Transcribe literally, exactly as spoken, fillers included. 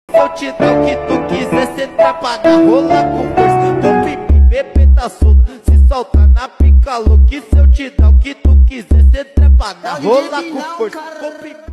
Se eu te dar o que tu quiser, cê trepa na rola com força. Tu pipi, bebê tá solto, se solta na pica louca. Se eu te dar o que tu quiser, cê trepa na rola com força.